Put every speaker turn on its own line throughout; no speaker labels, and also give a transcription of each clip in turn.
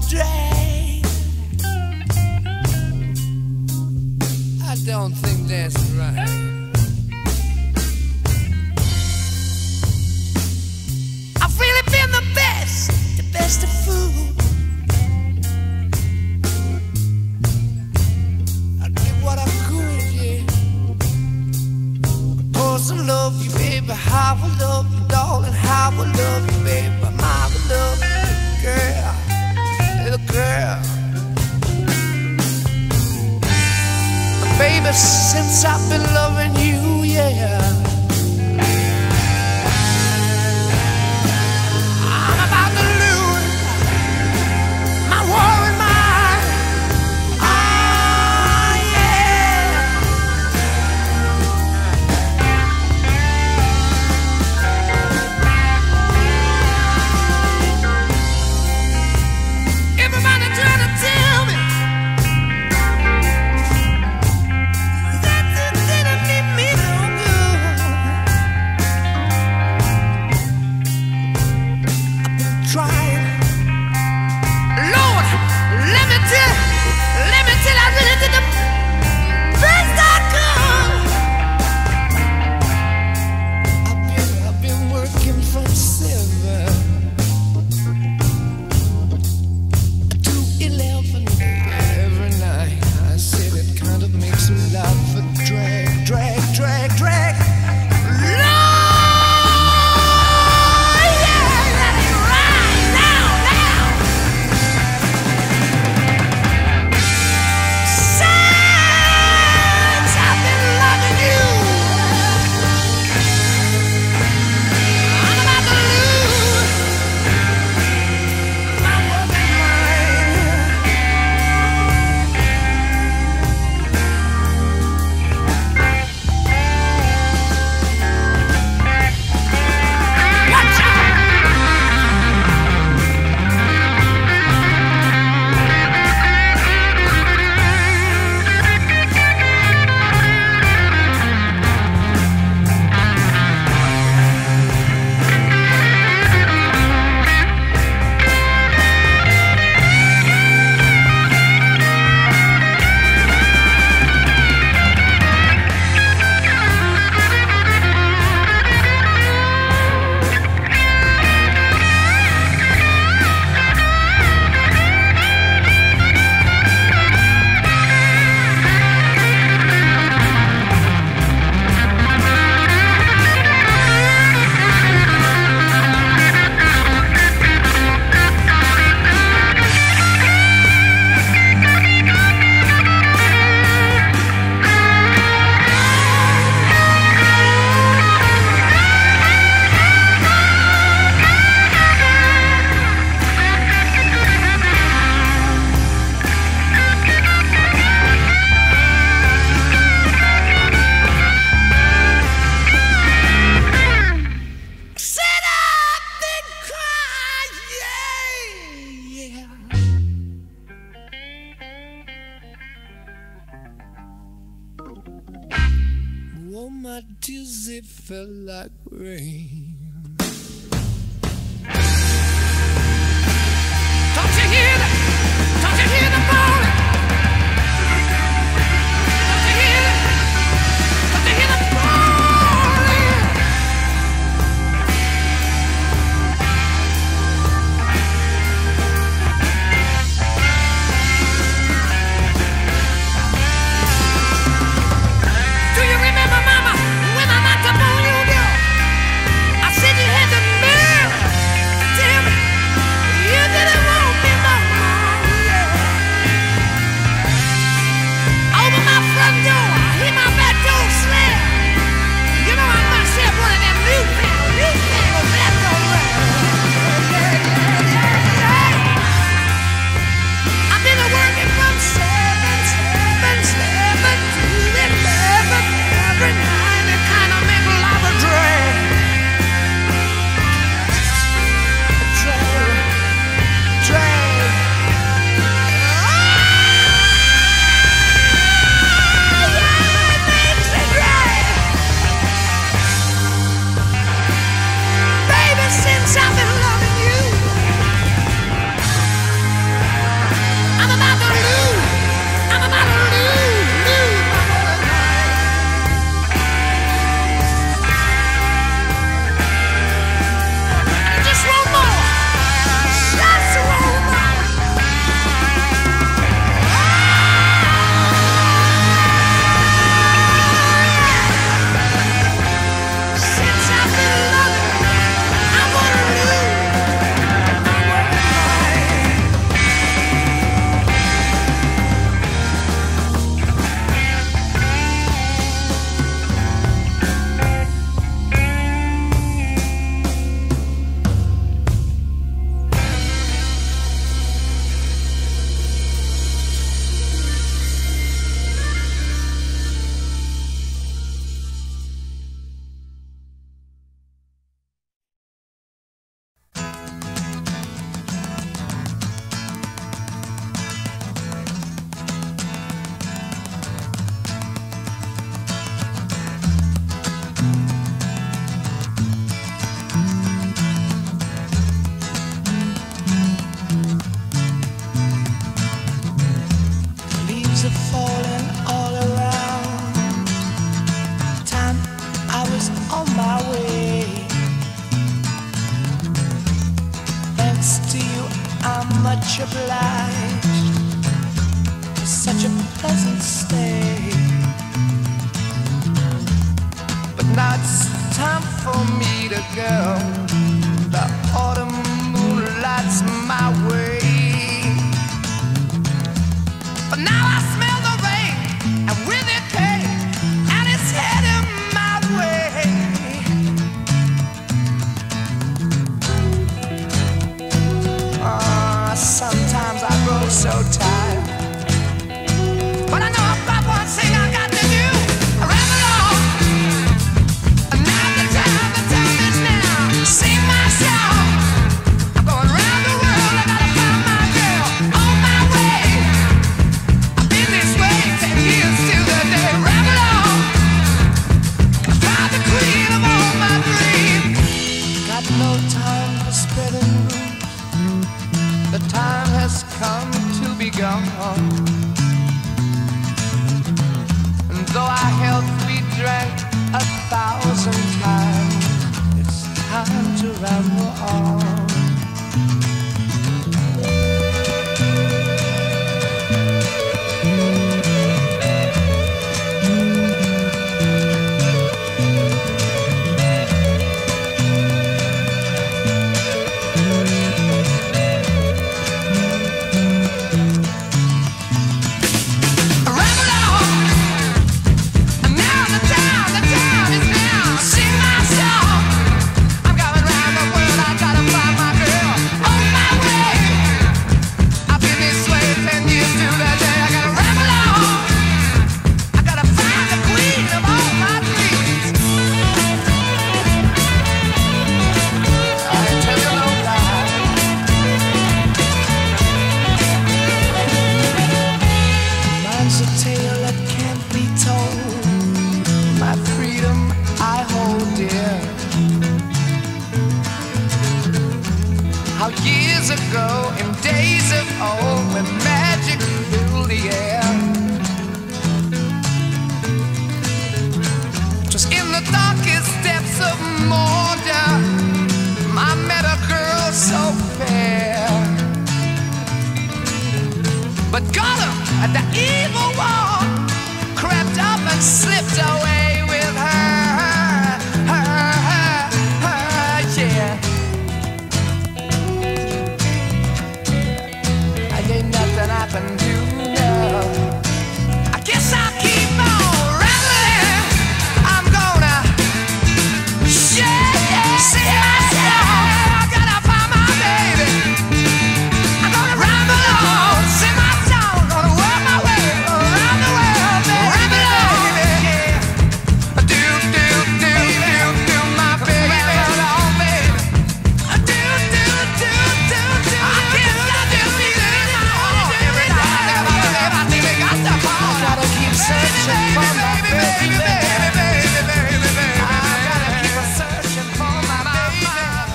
drag. I don't think that's right. I've really been the best of food. I did what I could, yeah. Cause I love you, baby. How I love you, darling. How I love you, baby. My love you, girl, little girl. Baby, since I've been loving you, yeah, I'm about to lose my war and mind. Ah, yeah. Everybody trying to tell me that you didn't need me no good. I've been trying. Lord, let me tell I really did the best I could. I've been working from 7 to 11 every night. I said it kind of makes me laugh for drag. Lord, yeah, let it ride now. Since I've been loving you, I'm about to lose my working mind. Watch out! Sit up and cry, yeah. Oh, my tears, it felt like rain. Don't you hear that? Don't you hear the falling? Don't you hear it? Don't you hear the falling? Do you remember, Mama, when I knocked up on your door? I much obliged for such a pleasant stay. But now it's time for me to go. The autumn moonlight's my way. But now I smell the rain, and with it pain, and it's heading my way. Sometimes I grow so tired, but I know I've got one thing I got to do. I ramble on, and now the time is now. Sing my song, I'm going round the world. I gotta find my girl on my way. I've been this way 10 years till the day. Ramble on, I found the queen of all my dreams. Got no time for spreading rumors. The time has come to be gone. And though our health we drank 1,000 times, it's time to ramble on. How years ago, in days of old, when magic filled the air, just in the darkest depths of Mordor, I met a girl so fair. But Gollum, at the evil wall, crept up and slipped away with her, yeah. Nothing I can do now. I guess I'll keep on rambling. I'm gonna sing myself. I gotta find my baby. I'm gonna ramble on, sing my song, gonna work my way around the world, baby. Ramble on, baby. Do my baby. Ramble on, baby. Do. I guess I just need it. Searching for my baby, I gotta keep on searching for my baby.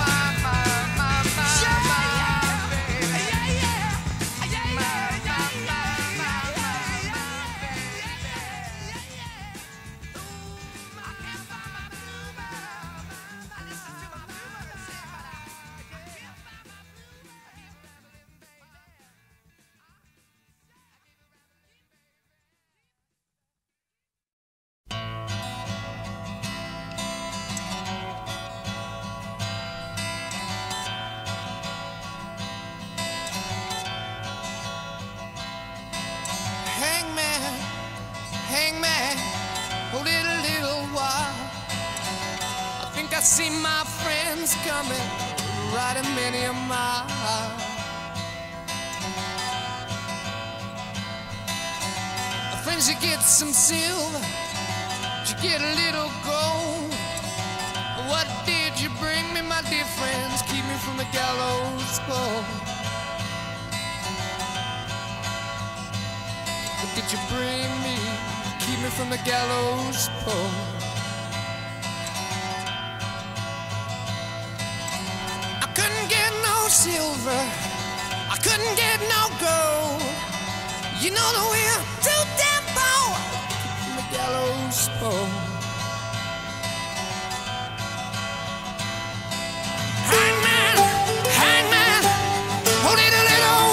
Hangman, hold it a little while. I think I see my friends coming, riding many a mile. Friends, you get some silver, you get a little gold. What did you bring me, my dear friends? Keep me from the gallows pole. What did you bring me? Keep me from the gallows pole. I couldn't get no silver, I couldn't get no gold. You know that we're too damn poor. Keep from the gallows pole. Hangman, hold it a little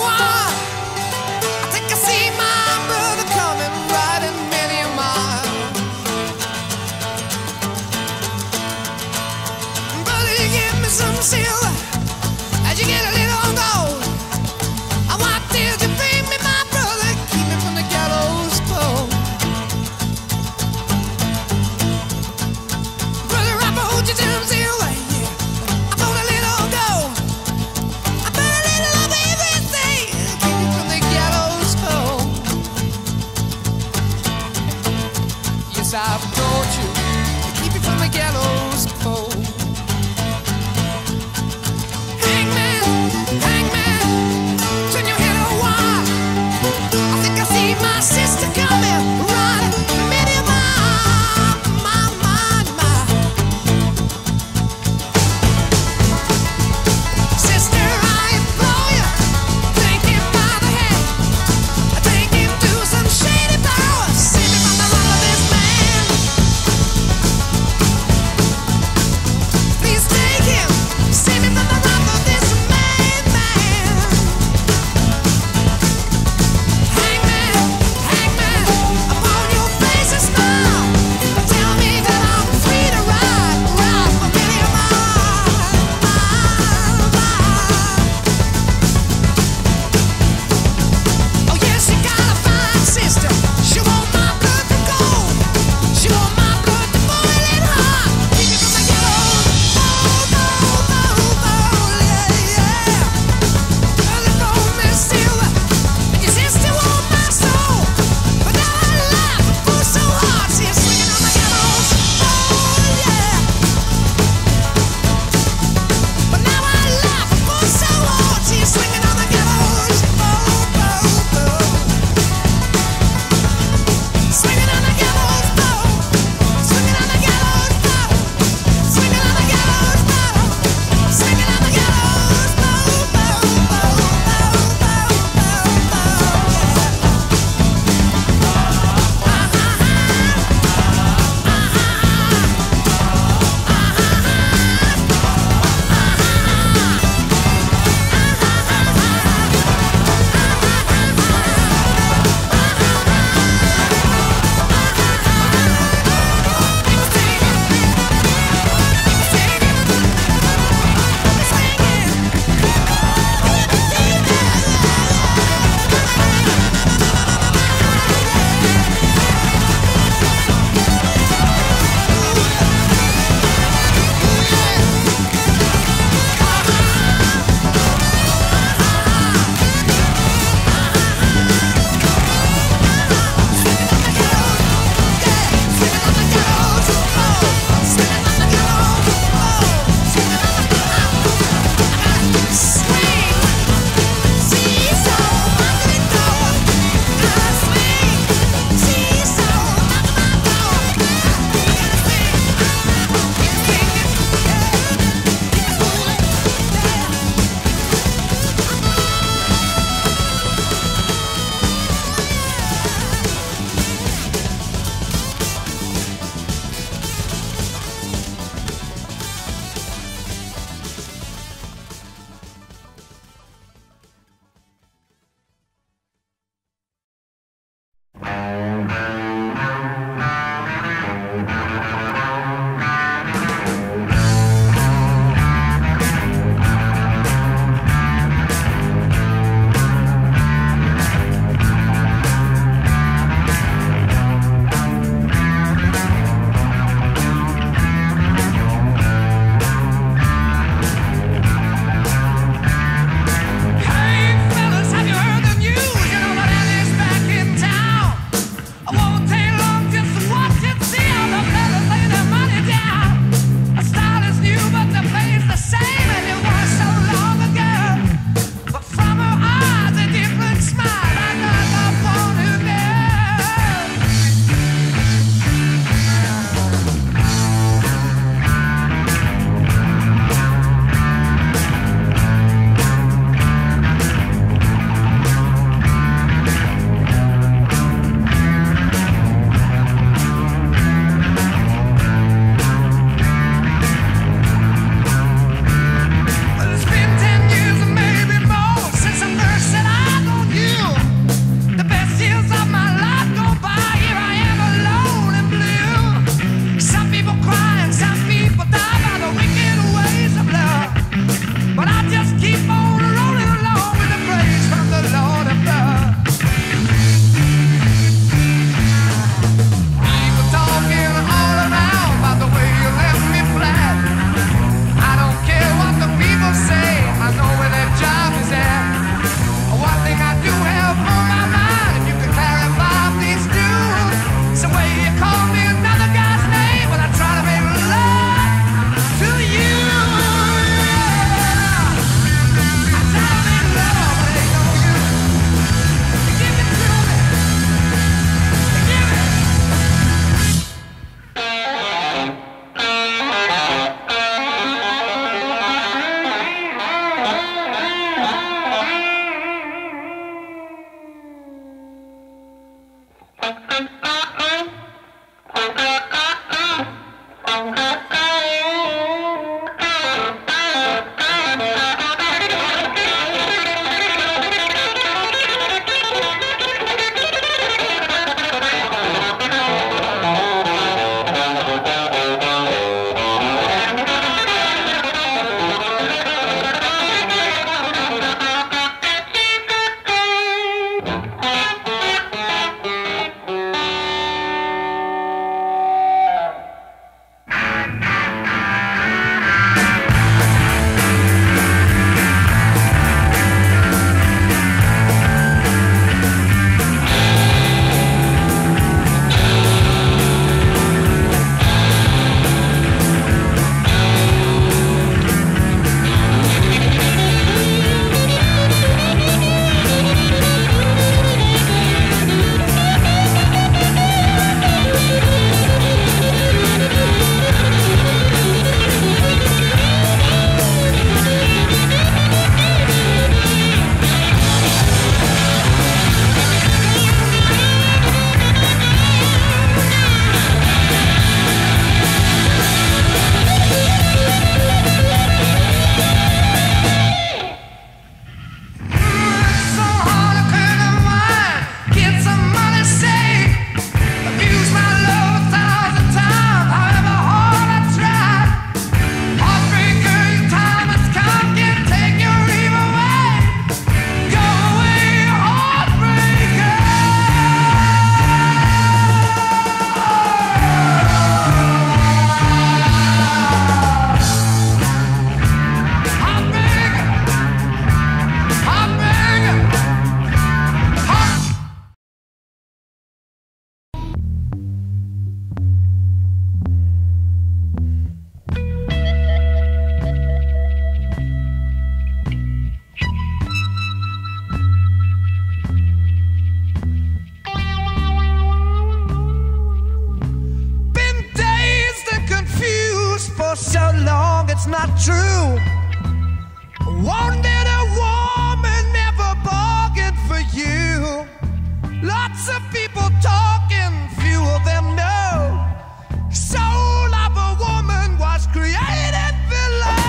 not true. Wanted a woman, never bargained for you. Lots of people talking, few of them know. Soul of a woman was created below.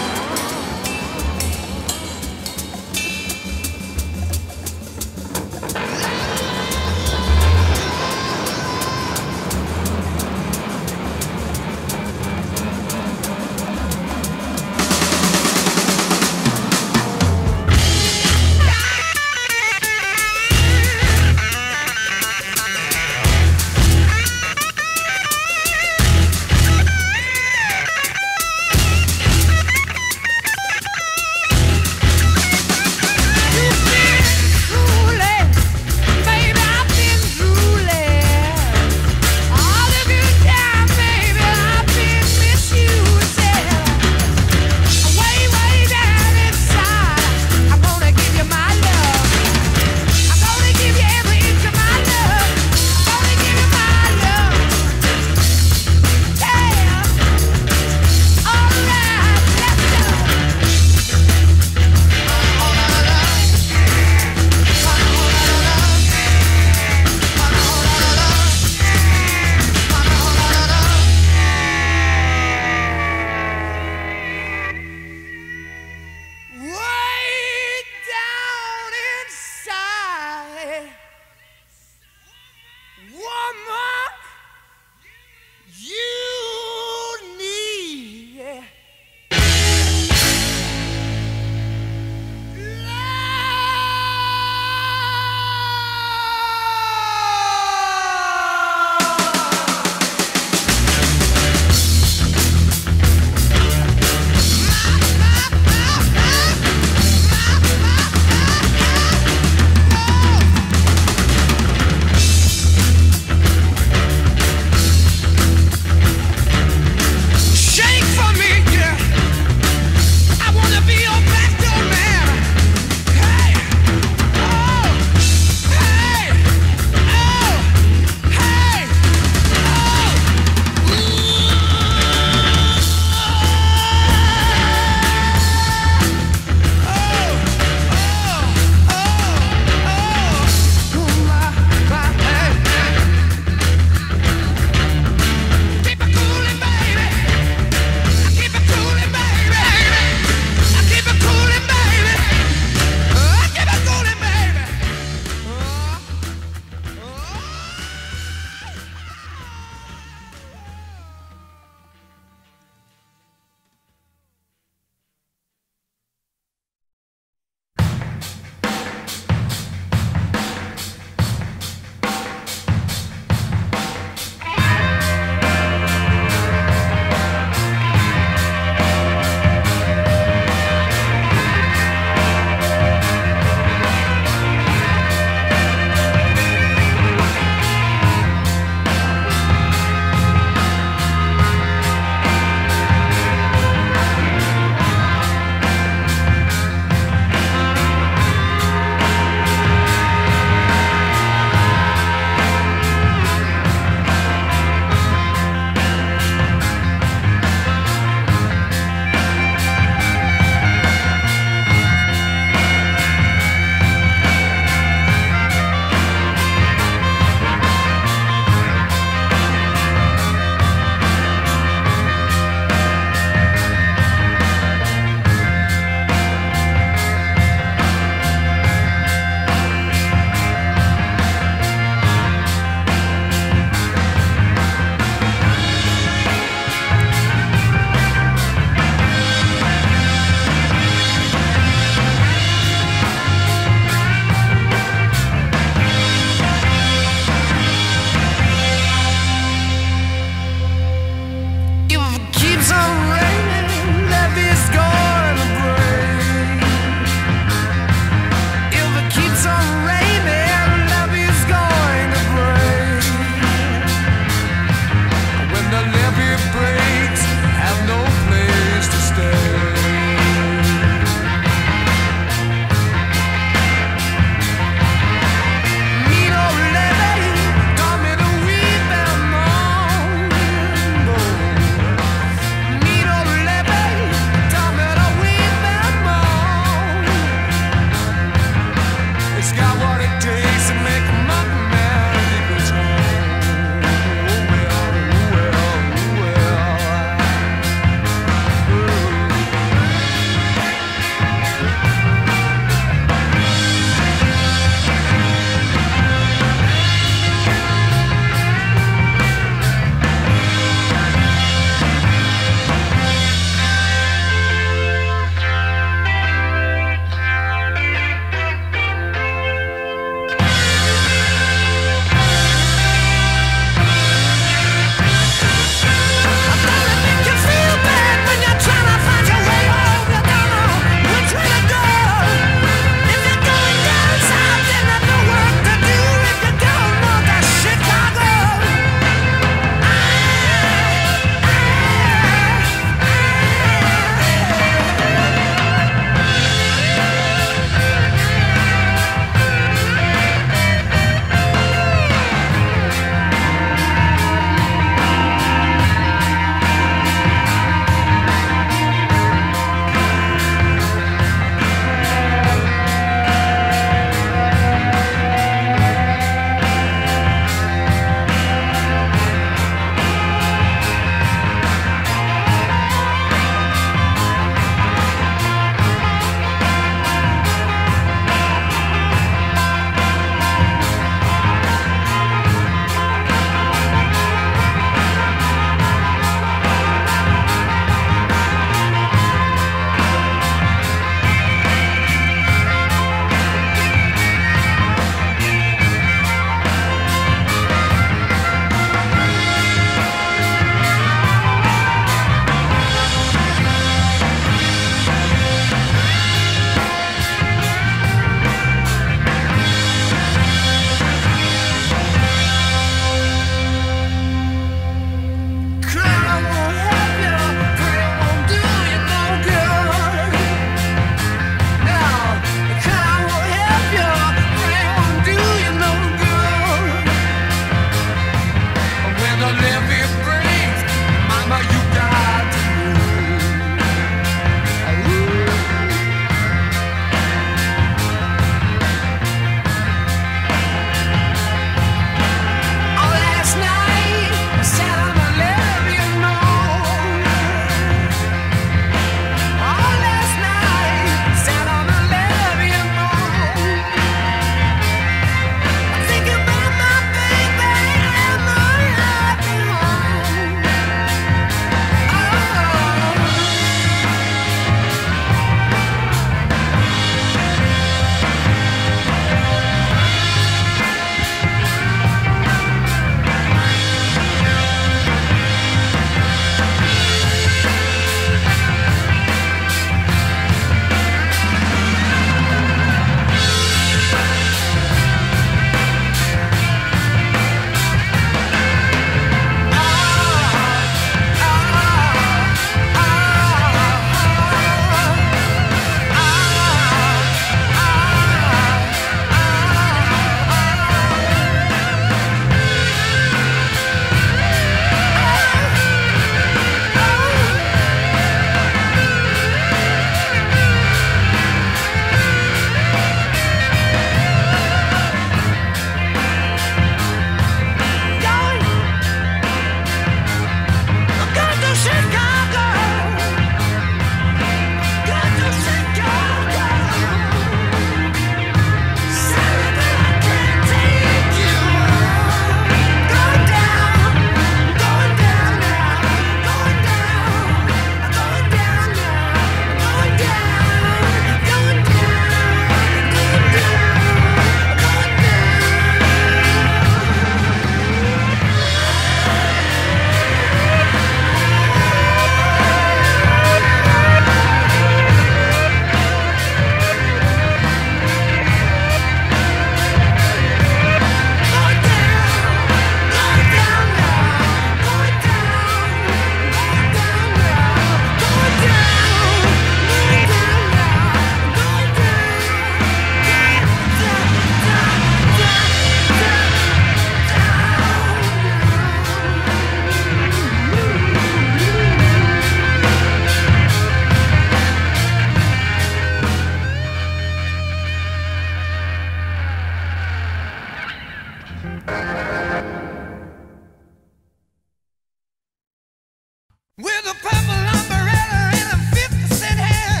with a purple umbrella and a 50-cent hand.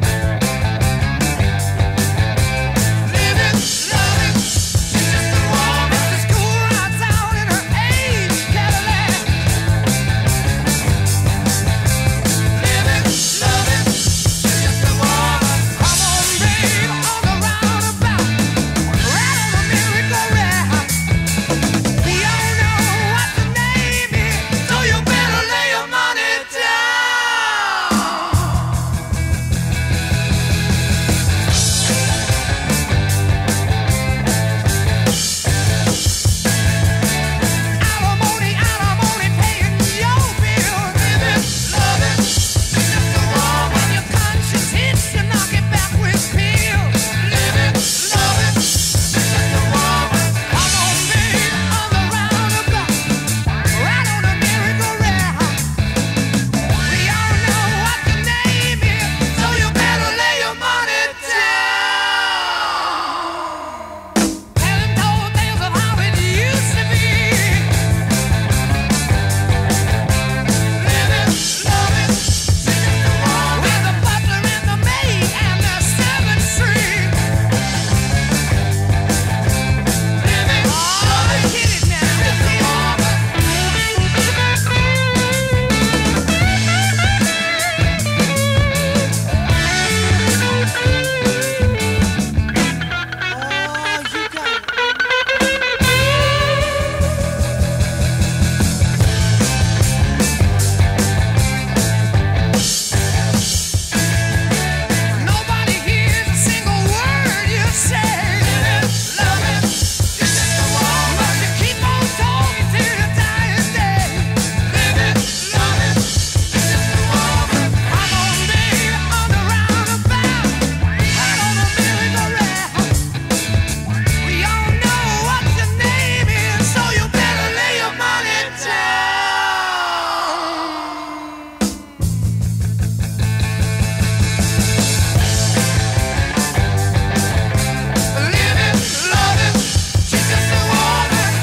Living, loving, she's just a woman. She's cool rides out in her age Cadillac. Living, loving, she's just a woman. Come on, babe, on the roundabout, right on the merry-go-round. We all know what the name is, so you better lay your money down. Alimony, alimony, paying your bill. Living, loving, just a woman. Your conscience hits you, knock it back with pills. Living, loving, just a woman. Come on, babe, on the roundabout, right on the merry-go-round. We all know what the name is, so you better lay your money down. Telling told tales of how it used to be. Living, loving, with the butler and the maid and the servants free. Living, loving, get it now. Oh, you got it. Nobody hears a single word you say. Living, loving, just a woman. But you keep on talking till your dying day. Living, loving, just a woman. Come on, baby, on the roundabout, right on the merry-go-round. We all know what your name is, so you better lay your money down. Living, loving, she's just a woman.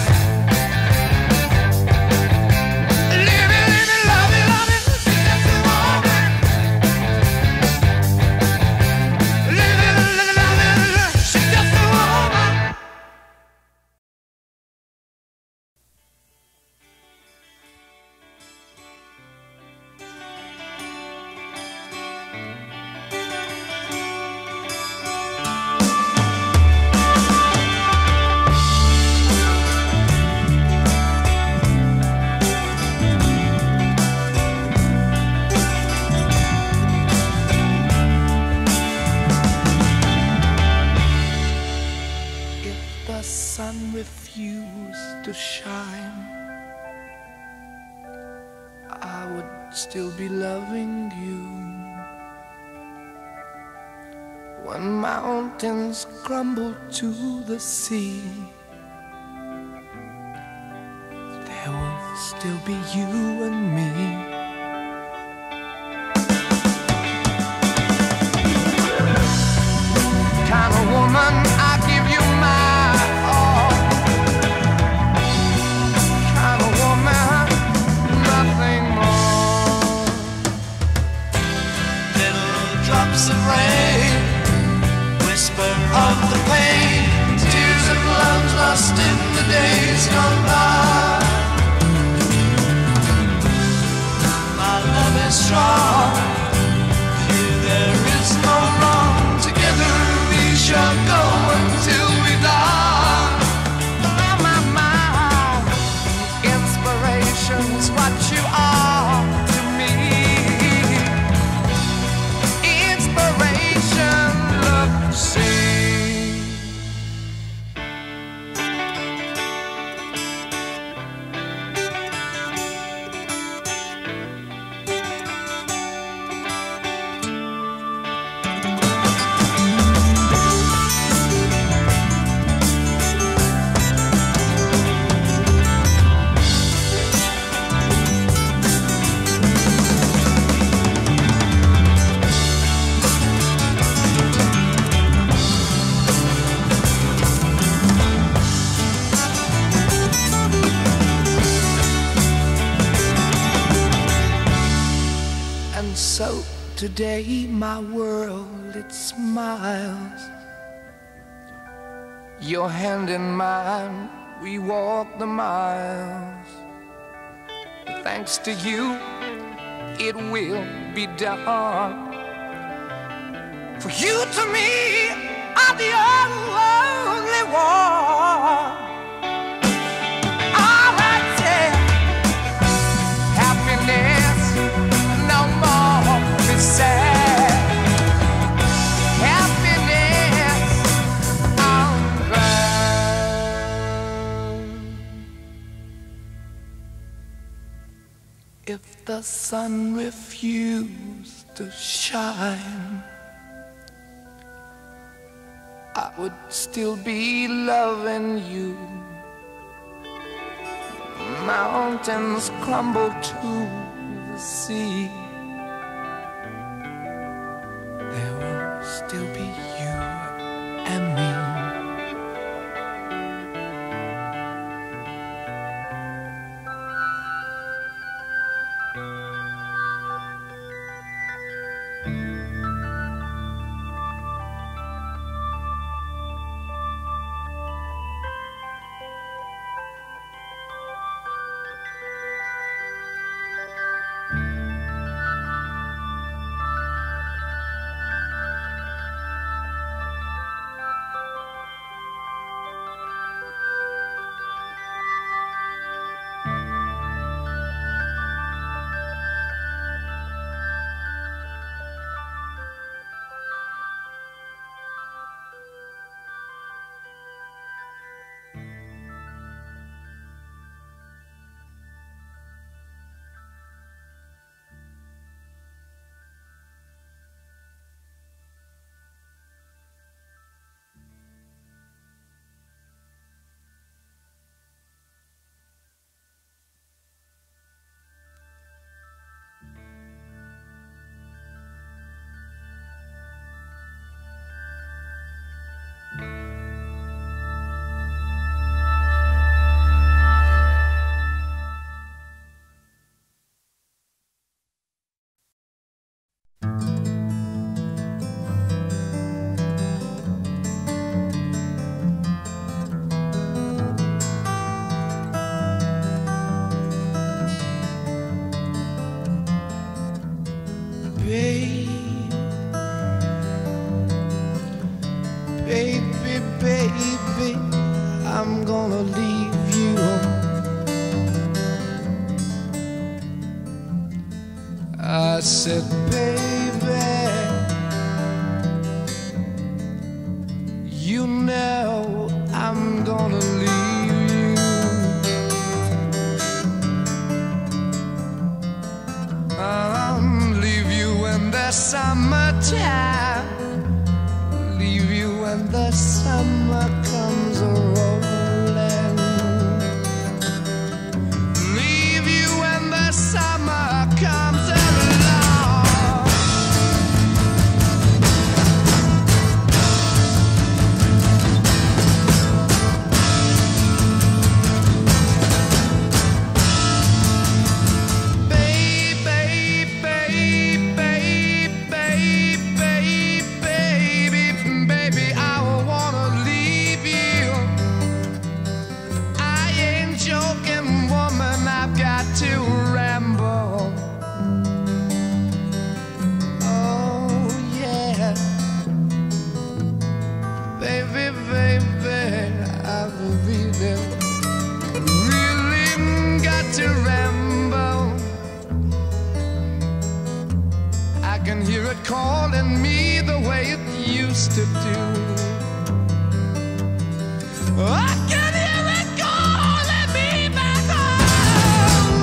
Living, living, loving, loving, she's just a woman. Living, living, loving, she's just a woman. If the sun refused to shine, I would still be loving you. When mountains crumble to the sea, there will still be you and me. Kind of woman, I give you my all. Kind of woman, nothing more. Little drops of rain, whisper of the pain, tears of love lost in the days gone by. My love is strong, here there is no wrong. Together we shall go until we die. My inspiration's what you are to me. Inspiration, look, see. so today my world, it smiles. Your hand in mine, we walk the miles. Thanks to you, it will be done. For you to me are the only one. All right, yeah. Happiness, no more be sad. Happiness, I'm glad. If the sun refused to shine, I would still be loving you. Mountains crumble to the sea. There will still be you and me. Baby, baby, I'm gonna leave you. I said, baby, you know I'm gonna leave you. Leave you in the summertime. Leave you when the summer comes rolling. Leave you when the summer comes along. I can hear it calling me the way it used to do. I can hear it calling me back home.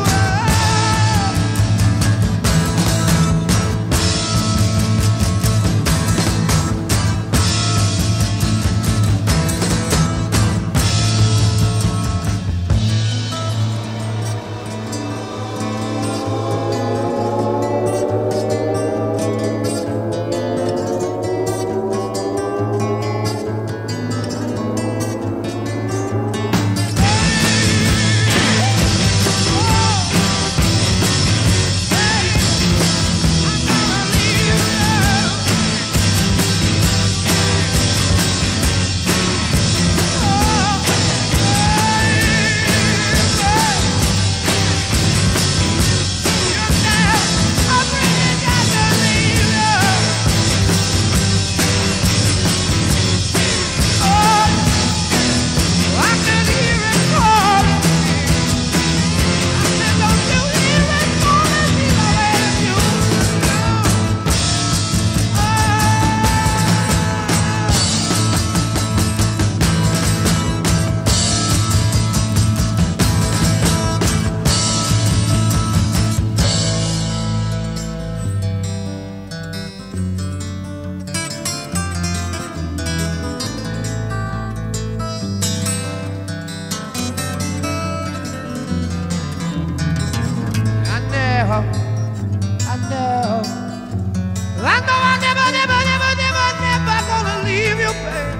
I know I never, never, never, never, never gonna leave you, baby.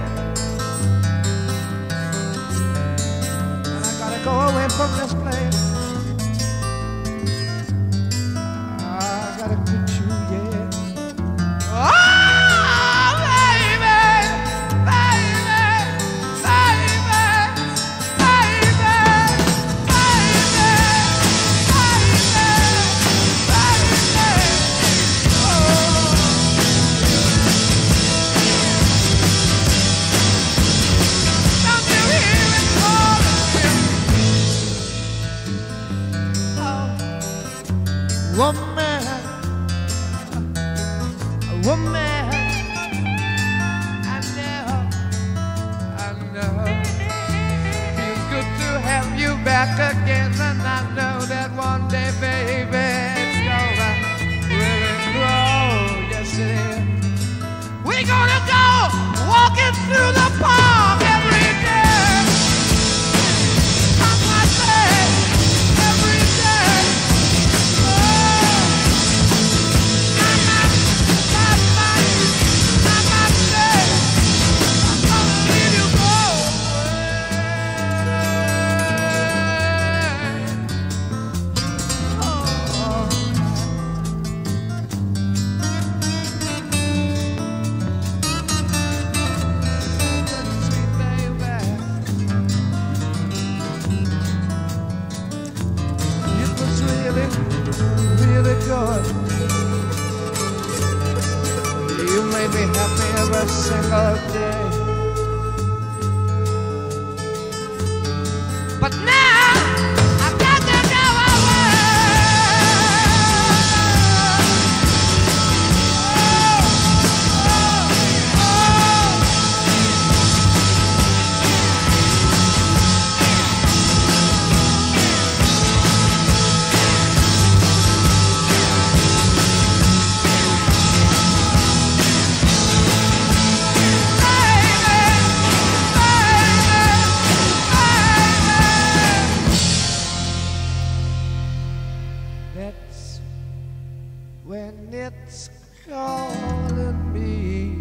And I gotta go away from this place. I gotta quit you, yeah. Oh, baby, baby, baby, baby, baby, woman, woman, I know, feels good to have you back again, and I know that one day, baby, it's gonna really grow, yes it is. We're gonna go walking through the park every day, I say, every day. Really good. You made me happy every single day. But now I've got to go away. That's when it's calling me.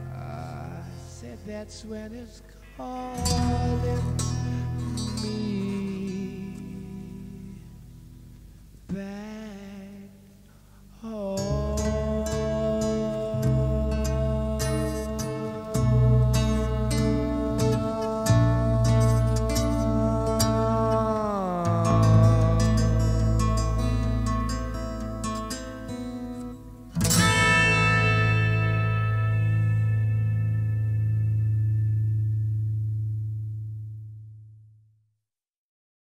I said that's when it's calling me.